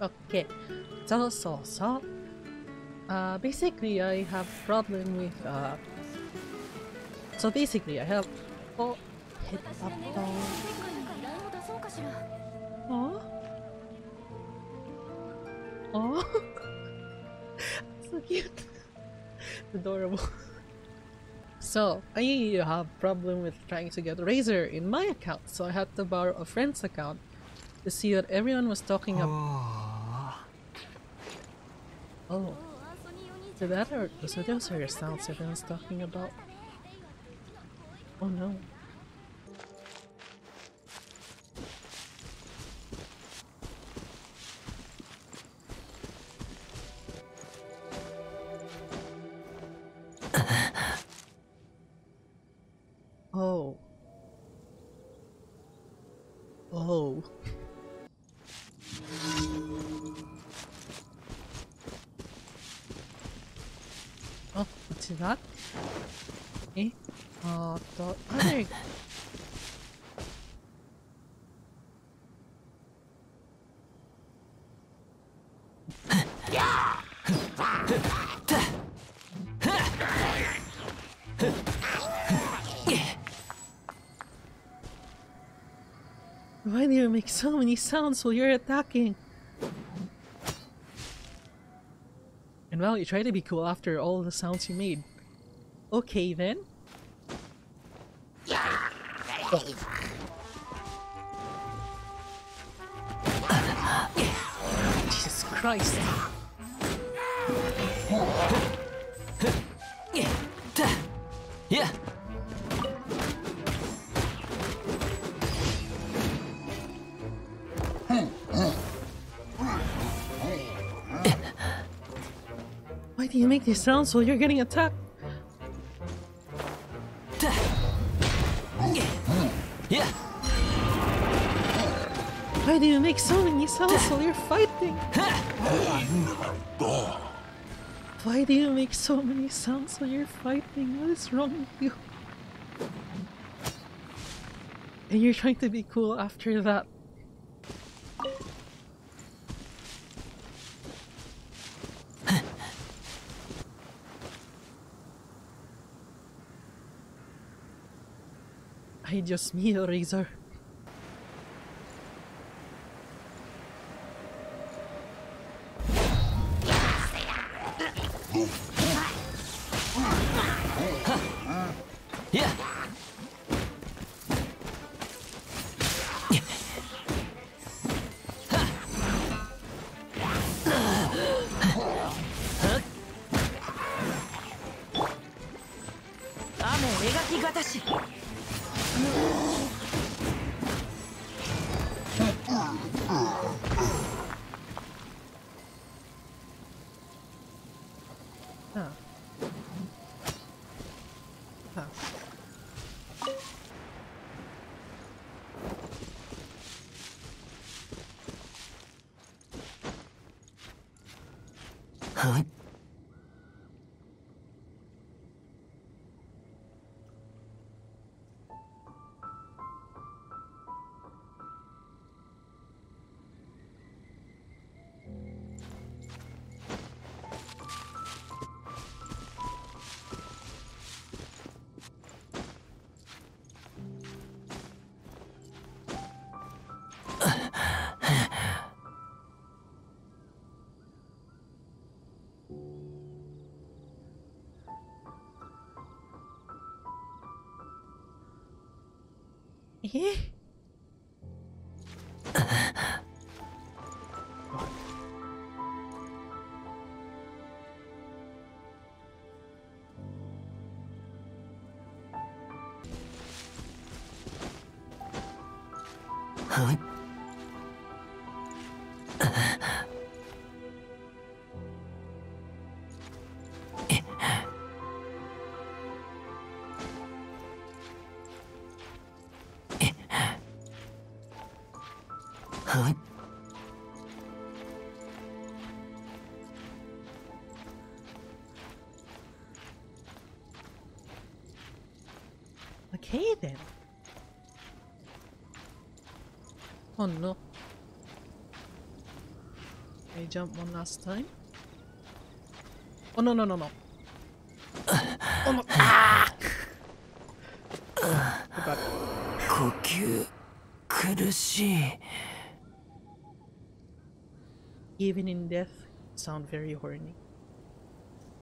Okay, so basically I have problem with so basically I have oh hit up oh oh so cute adorable. So I have problem with trying to get Razer in my account, so I had to borrow a friend's account to see what everyone was talking about. Oh, so those are your sounds everyone's talking about. Oh no. Oh. Oh. Oh, what's that? Eh? The other... Why do you make so many sounds while you're attacking? And well, you try to be cool after all the sounds you made. Okay then. Oh. Jesus Christ. Yeah. Why do you make these sounds while you're getting attacked? Yeah. Why do you make so many sounds while you're fighting? Why do you make so many sounds while you're fighting? What is wrong with you? And you're trying to be cool after that. Ay, Dios mío, Razor. Yeah. Huh. Huh. Huh? Eh? Huh? Huh? Okay then. Oh no. I jump one last time. Oh no no no no. Oh no. Ah! Forgot. 呼吸苦しい。 Even in death, sound very horny.